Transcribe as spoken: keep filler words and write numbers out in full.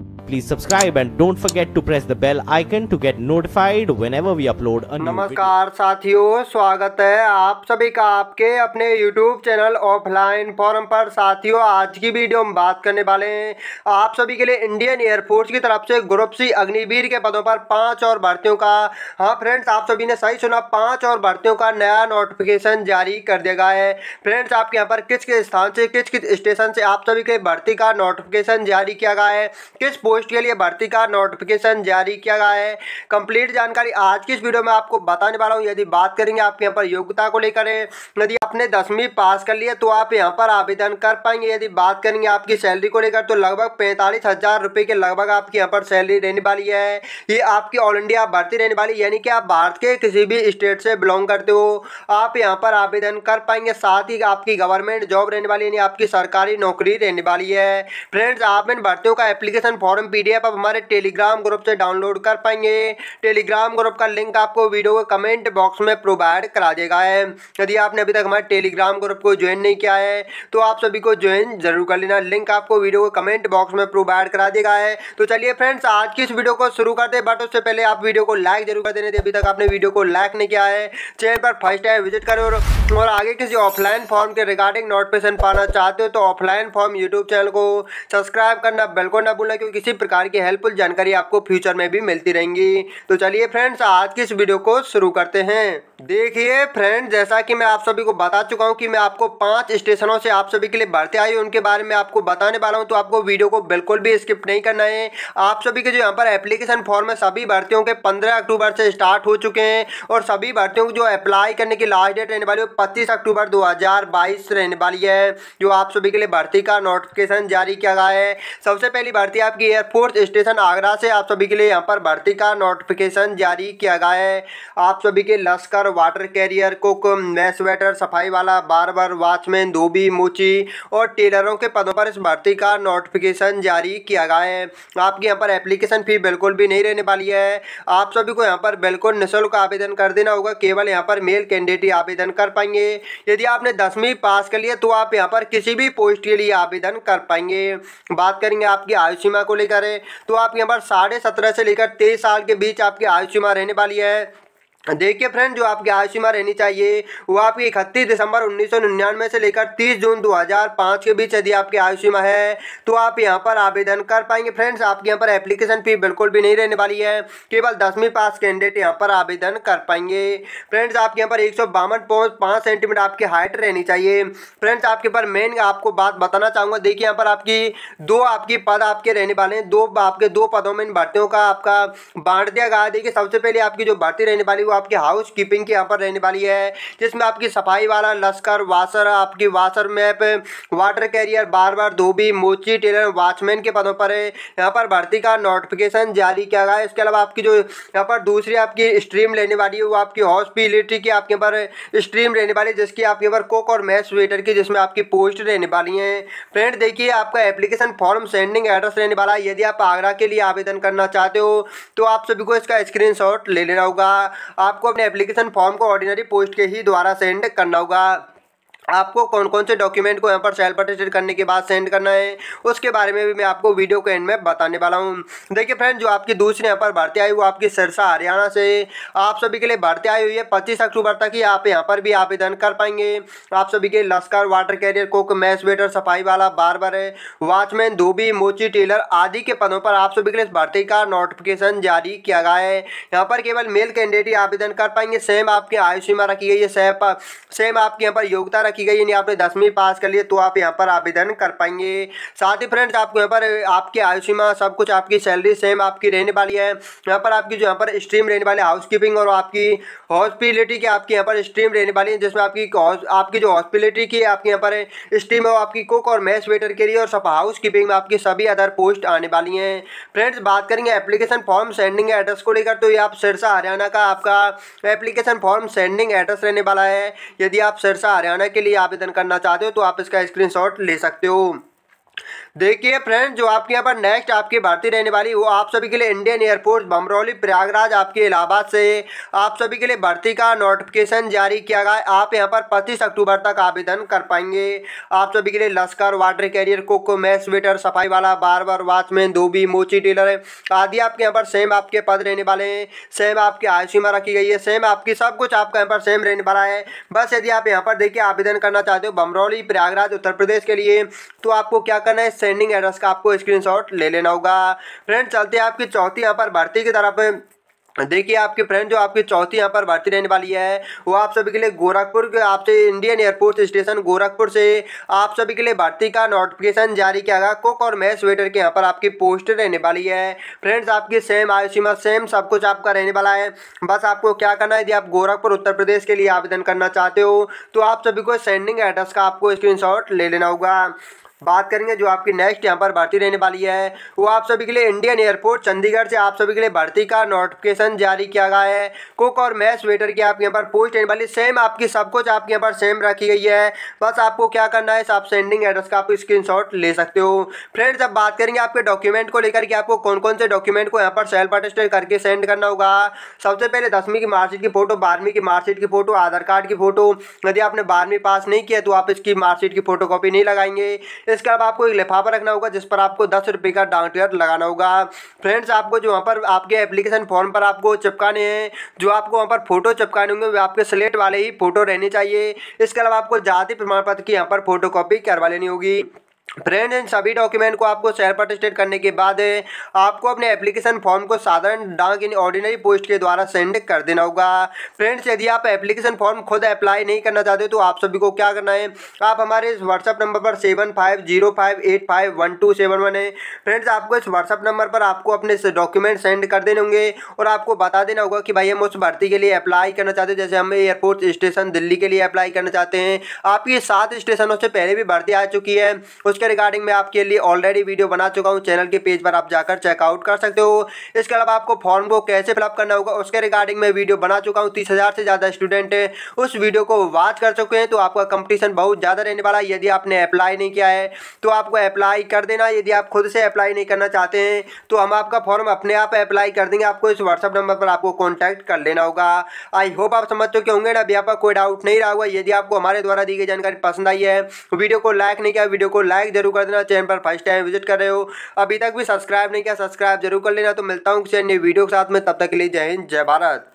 Please subscribe and don't forget to press the bell icon to get notified whenever we upload a new video. नमस्कार साथियों, स्वागत है आप सभी का आपके अपने YouTube चैनल ऑफलाइन फॉरम पर। साथियों, आज की वीडियो में बात करने वाले हैं आप सभी के लिए इंडियन एयरफोर्स की तरफ से ग्रुप सी अग्निवीर के पदों पर पांच और भर्तियों का। हाँ फ्रेंड्स, आप सभी ने सही सुना, पांच और भर्तियों का नया नोटिफिकेशन जारी कर दिया गया है। फ्रेंड्स, आपके यहाँ पर किस किस स्थान से किस किस स्टेशन से आप सभी के भर्ती का नोटिफिकेशन जारी किया गया है, किस पोस्ट के लिए भर्ती का नोटिफिकेशन जारी किया गया है, कंप्लीट जानकारी आज की इस वीडियो में आपको बताने वाला हूं। यदि बात करेंगे आपके यहाँ पर योग्यता को लेकर, यदि आपने दसवीं पास कर लिया तो आप यहाँ पर आवेदन कर पाएंगे। यदि बात करेंगे आपकी सैलरी को लेकर तो लगभग पैंतालीस हजार रुपये के लगभग आपकी यहाँ पर सैलरी रहने वाली है। ये आपकी ऑल इंडिया भर्ती रहने वाली, यानी कि आप भारत के किसी भी स्टेट से बिलोंग करते हो आप यहाँ पर आवेदन कर पाएंगे। साथ ही आपकी गवर्नमेंट जॉब रहने वाली, यानी आपकी सरकारी नौकरी रहने वाली है। फ्रेंड्स, आप इन भर्तियों का एप्लीकेशन फॉर्म पीडीएफ आप हमारे टेलीग्राम ग्रुप से डाउनलोड कर पाएंगे। टेलीग्राम ग्रुप का लिंक आपको वीडियो के कमेंट बॉक्स में प्रोवाइड करा देगा है। यदि आपने अभी तक हमारे टेलीग्राम ग्रुप को ज्वाइन नहीं किया है तो आप सभी को ज्वाइन जरूर कर लेना। लिंक आपको वीडियो के कमेंट बॉक्स में प्रोवाइड करा देगा है। तो चलिए फ्रेंड्स, आज की इस वीडियो को शुरू करते हैं, बट उससे पहले आप वीडियो को लाइक जरूर कर देने थे। अभी तक आपने वीडियो को लाइक नहीं किया है, चैनल पर फर्स्ट टाइम विजिट करें। और, और आगे किसी ऑफलाइन फॉर्म के रिगार्डिंग नोटिफिकेशन पाना चाहते हो तो ऑफलाइन फॉर्म यूट्यूब चैनल को सब्सक्राइब करना बिल्कुल ना भूलना, क्योंकि किसी प्रकार की हेल्पफुल जानकारी आपको फ्यूचर में भी मिलती रहेंगी। तो चलिए फ्रेंड्स, आज की इस वीडियो को शुरू करते हैं। देखिए फ्रेंड्स, जैसा कि मैं आप सभी को बता चुका हूं कि मैं आपको पांच स्टेशनों से आप सभी के लिए भर्ती आई उनके बारे में आपको बताने वाला हूं, तो आपको वीडियो को बिल्कुल भी स्किप नहीं करना है। आप सभी के जो यहाँ पर एप्लीकेशन फॉर्म है सभी भर्तियों के पंद्रह अक्टूबर से स्टार्ट हो चुके हैं और सभी भर्तियों को जो अप्लाई करने की लास्ट डेट रहने वाली है पच्चीस अक्टूबर दो हजार बाईस रहने वाली है, जो आप सभी के लिए भर्ती का नोटिफिकेशन जारी किया गया है। सबसे पहली भर्ती आपकी एयरफोर्स स्टेशन आगरा से आप सभी के लिए यहाँ पर भर्ती का नोटिफिकेशन जारी किया गया है। आप सभी के लश्कर, water carrier, cook, mess waiter, सफाई वाला, बार्बर, वॉचमैन, धोबी, मोची और टेलरों के पदों पर इस भर्ती का नोटिफिकेशन जारी किया गया है। आपकी यहाँ पर एप्लीकेशन फी बिल्कुल भी नहीं रहने वाली है। आप सभी को यहाँ पर बिल्कुल निःशुल्क आवेदन कर देना होगा। केवल यहाँ पर मेल कैंडिडेट ही आवेदन कर पाएंगे। यदि आपने दसवीं पास कर लिया तो आप यहाँ पर किसी भी पोस्ट के लिए आवेदन कर पाएंगे। बात करेंगे आपकी आयु सीमा को लेकर तो आप यहाँ पर साढ़े सत्रह से लेकर तेईस साल के बीच आपकी आयु सीमा रहने वाली है। देखिए फ्रेंड, जो आपकी आयु सीमा रहनी चाहिए वो आपकी इकतीस दिसंबर उन्नीस सौ निन्यानवे से लेकर तीस जून दो हज़ार पाँच के बीच यदि आपकी आयु सीमा है तो आप यहां पर आवेदन कर पाएंगे। फ्रेंड्स, आपके यहां पर एप्लीकेशन फी बिल्कुल भी नहीं रहने वाली है। केवल दसवीं पास कैंडिडेट यहां पर आवेदन कर पाएंगे। फ्रेंड्स, आपके यहाँ पर एक सौ बावन पॉइंट पाँच सेंटीमीटर आपकी हाइट रहनी चाहिए। फ्रेंड्स, आपके पर मेन आपको बात बताना चाहूँगा। देखिए यहाँ पर आपकी दो आपकी पद आपके रहने वाले हैं, दो आपके दो पदों में इन भर्तियों का आपका बांट दिया गया। देखिए सबसे पहले आपकी जो भर्ती रहने वाली आपकी हाउस कीपिंग की यहाँ पर रहने वाली है, जिसमें आपकी सफाई वाला, लश्कर, वाशर, आपकी वाशर मैप, वाटर कैरियर, बार्बर, धोबी, मोची, टेलर, वॉचमैन के पदों पर है यहाँ पर भर्ती का नोटिफिकेशन जारी किया गया है। इसके अलावा आपकी जो यहाँ पर दूसरी आपकी स्ट्रीम रहने वाली है वो आपकी हॉस्पिटलिटी की आपके यहाँ पर स्ट्रीम रहने वाली है, जिसकी आपके यहाँ पर कुक और मैस वेटर की जिसमें आपकी पोस्ट रहने वाली है। फ्रेंड, देखिए आपका एप्लीकेशन फॉर्म सेंडिंग एड्रेस रहने वाला है। यदि आप आगरा के लिए आवेदन करना चाहते हो तो आप सभी को इसका स्क्रीनशॉट ले लेना होगा। आपको अपने एप्लीकेशन फॉर्म को ऑर्डिनरी पोस्ट के ही द्वारा सेंड करना होगा। आपको कौन कौन से डॉक्यूमेंट को यहाँ पर सेल्फ अटेस्टेड करने के बाद सेंड करना है उसके बारे में भी मैं आपको वीडियो के एंड में बताने वाला हूँ। देखिए फ्रेंड, जो आपकी दूसरी यहाँ पर भर्ती आई वो आपकी सिरसा हरियाणा से आप सभी के लिए भर्ती आई हुई है। पच्चीस अक्टूबर तक ही आप यहाँ पर भी आवेदन कर पाएंगे। आप सभी के लश्कर, water carrier, cook, mess waiter, सफाई वाला, बार्बर, वॉचमैन, धोबी, मोची, टेलर आदि के पदों पर आप सभी के लिए भर्ती का नोटिफिकेशन जारी किया गया है। यहाँ पर केवल मेल कैंडिडेट ही आवेदन कर पाएंगे। सेम आपकी आयु सीमा रखी गई है, सेम सेम आपकी यहाँ पर योग्यता की गई, यानी आपने दसवीं पास कर लिए तो आप यहाँ पर आवेदन कर पाएंगे। साथ ही फ्रेंड्स, आपको यहाँ पर आपकी आयु सीमा सब कुछ आपकी सैलरी सेम आपकी रहने वाली है। यहाँ पर आपकी जो यहाँ पर स्ट्रीम रहने वाली है हाउसकीपिंग और आपकी हॉस्पिटलिटी की आपकी यहाँ पर स्ट्रीम रहने वाली है, जिसमें आपकी आपकी जो हॉस्पिटलिटी की आपकी यहाँ पर स्ट्रीम है वो आपकी कुक और मैस वेटर के लिए और सब हाउस कीपिंग में आपकी सभी अदर पोस्ट आने वाली हैं। फ्रेंड्स, बात करेंगे एप्लीकेशन फॉर्म सेंडिंग एड्रेस को लेकर तो ये आप सिरसा हरियाणा का आपका एप्लीकेशन फॉर्म सेंडिंग एड्रेस रहने वाला है। यदि आप सिरसा हरियाणा के लिए आवेदन करना चाहते हो तो आप इसका स्क्रीनशॉट ले सकते हो। देखिए फ्रेंड, जो आपके यहाँ पर नेक्स्ट आपकी भर्ती रहने वाली वो आप सभी के लिए इंडियन एयरफोर्स बमरौली प्रयागराज आपके इलाहाबाद से आप सभी के लिए भर्ती का नोटिफिकेशन जारी किया गया है। आप यहाँ पर पच्चीस अक्टूबर तक आवेदन कर पाएंगे। आप सभी के लिए लश्कर, water carrier, cook, mess waiter, सफाई वाला, बार्बर, वॉचमैन, धोबी, मोची टेलर आदि आपके यहाँ पर सेम आपके पद रहने वाले हैं। सेम आपकी आयु सीमा रखी गई है, सेम आपकी सब कुछ आपका यहाँ पर सेम रहने वाला है। बस यदि आप यहाँ पर देखिए आवेदन करना चाहते हो बमरौली प्रयागराज उत्तर प्रदेश के लिए, तो आपको क्या करना है, सेंडिंग एड्रेस का आपको स्क्रीनशॉट ले लेना होगा। फ्रेंड चलते हैं आपकी चौथी यहाँ पर भर्ती की तरफ। देखिए आपके फ्रेंड, जो आपकी चौथी यहाँ पर भर्ती रहने वाली है वो आप सभी के लिए गोरखपुर के आपसे इंडियन एयरफोर्स स्टेशन गोरखपुर से आप सभी के लिए भर्ती का नोटिफिकेशन जारी किया गया। कुक और मैस वेटर के यहाँ पर आपकी पोस्ट रहने वाली है। फ्रेंड्स आपकी सेम आयु सीमा, सेम सब कुछ आपका रहने वाला है। बस आपको क्या करना है, यदि आप गोरखपुर उत्तर प्रदेश के लिए आवेदन करना चाहते हो तो आप सभी को सेंडिंग एड्रेस का आपको स्क्रीनशॉट ले लेना होगा। बात करेंगे जो आपकी नेक्स्ट यहाँ पर भर्ती रहने वाली है वो आप सभी के लिए इंडियन एयरफोर्स चंडीगढ़ से आप सभी के लिए भर्ती का नोटिफिकेशन जारी किया गया है। कुक और मैस वेटर की आपके यहाँ पर पोस्ट रहने वाली, सेम आपकी सब कुछ आपके यहाँ पर सेम रखी गई है। बस आपको क्या करना है, आप सेंडिंग एड्रेस का आप स्क्रीनशॉट ले सकते हो। फ्रेंड्स अब बात करेंगे आपके डॉक्यूमेंट को लेकर के आपको कौन कौन से डॉक्यूमेंट को यहाँ पर सेल्फ अटेस्टेड करके सेंड करना होगा। सबसे पहले दसवीं की मार्कशीट की फोटो, बारहवीं की मार्कशीट की फोटो, आधार कार्ड की फोटो। यदि आपने बारहवीं पास नहीं किया तो आप इसकी मार्कशीट की फोटो कॉपी नहीं लगाएंगे। इसके अलावा आपको एक लिफाफा रखना होगा जिस पर आपको दस रुपये का डाक टिकट लगाना होगा। फ्रेंड्स आपको जो वहाँ पर आपके एप्लीकेशन फॉर्म पर आपको चिपकाने हैं, जो आपको वहाँ पर फोटो चिपकाने होंगे वे आपके स्लेट वाले ही फोटो रहनी चाहिए। इसके अलावा आपको जाति प्रमाण पत्र की यहाँ पर फोटो कॉपी करवा लेनी होगी। फ्रेंड इन सभी डॉक्यूमेंट को आपको सेल्फ अटेस्टेड करने के बाद आपको अपने एप्लीकेशन फॉर्म को साधारण डाक यानी ऑर्डिनरी पोस्ट के द्वारा सेंड कर देना होगा। फ्रेंड्स यदि आप एप्लीकेशन फॉर्म खुद अप्लाई नहीं करना चाहते तो आप सभी को क्या करना है, आप हमारे इस व्हाट्सअप नंबर पर seven five zero five eight five one two seven one है। फ्रेंड्स आपको इस व्हाट्सअप नंबर पर आपको अपने डॉक्यूमेंट सेंड कर देने होंगे और आपको बता देना होगा कि भाई हम उस भर्ती के लिए अप्लाई करना चाहते हैं। जैसे हम एयरपोर्ट स्टेशन दिल्ली के लिए अप्लाई करना चाहते हैं। आपकी सात स्टेशनों से पहले भी भर्ती आ चुकी है, उसके रिगार्डिंग मैं आपके लिए ऑलरेडी वीडियो बना चुका हूं, चैनल के पेज पर आप जाकर चेकआउट कर सकते हो। इसके अलावा आपको फॉर्म को कैसे फिलअप करना होगा उसके रिगार्डिंग मैं वीडियो बना चुका हूं। तीस हजार से ज़्यादा स्टूडेंट उस वीडियो को वॉच कर चुके हैं, तो आपका कंपटीशन बहुत ज़्यादा रहने वाला है। यदि आपने अप्लाई नहीं किया है तो आपको अप्लाई कर देना। यदि आप खुद से अप्लाई नहीं करना चाहते हैं तो हम आपका फॉर्म अपने आप अप्लाई कर देंगे। आपको इस व्हाट्सअप नंबर पर आपको कॉन्टैक्ट कर लेना होगा। आई होप आप समझ चुके होंगे ना, अभी आपका कोई डाउट नहीं रहा होगा। यदि आपको हमारे द्वारा दी गई जानकारी पसंद आई है, वीडियो को लाइक नहीं किया, वीडियो को लाइक जरूर कर देना। चैनल पर फर्स्ट टाइम विजिट कर रहे हो, अभी तक भी सब्सक्राइब नहीं किया, सब्सक्राइब जरूर कर लेना। तो मिलता हूँ किसी अन्य वीडियो के साथ में, तब तक के लिए जय हिंद, जय भारत।